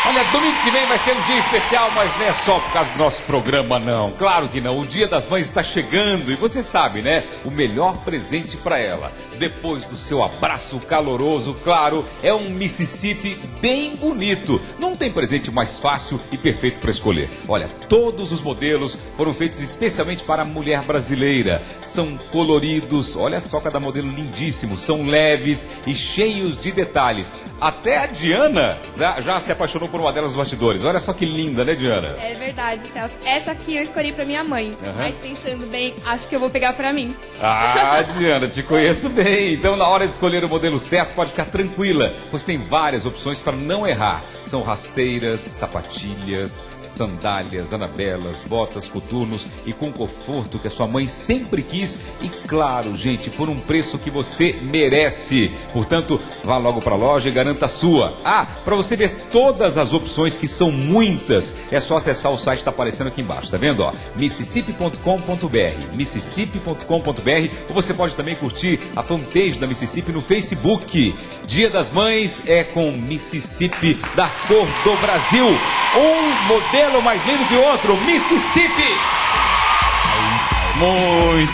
Olha, domingo que vem vai ser um dia especial, mas não é só por causa do nosso programa, não. Claro que não. O Dia das Mães está chegando e você sabe, né? O melhor presente para ela, depois do seu abraço caloroso, claro, é um Mississippi bem bonito. Não tem presente mais fácil e perfeito para escolher. Olha, todos os modelos foram feitos especialmente para a mulher brasileira. São coloridos, olha só cada modelo lindíssimo, são leves e cheios de detalhes. Até a Diana já se apaixonou por uma delas nos bastidores. Olha só que linda, né, Diana? É verdade, Celso. Essa aqui eu escolhi pra minha mãe. Mas pensando bem, acho que eu vou pegar pra mim. Ah, Diana, te conheço bem. Então, na hora de escolher o modelo certo, pode ficar tranquila, pois tem várias opções para não errar. São rasteiras, sapatilhas, sandálias, anabelas, botas, coturnos e com conforto que a sua mãe sempre quis. E claro, gente, por um preço que você merece. Portanto, vá logo para a loja e garanta a sua. Ah, para você ver todas as opções, que são muitas, é só acessar o site que está aparecendo aqui embaixo, tá vendo? Ó, mississippi.com.br, mississippi.com.br, ou você pode também curtir a fanpage da Mississippi no Facebook. Dia das Mães é com Mississippi, da cor do Brasil. Um modelo mais lindo que o outro, Mississippi! Muito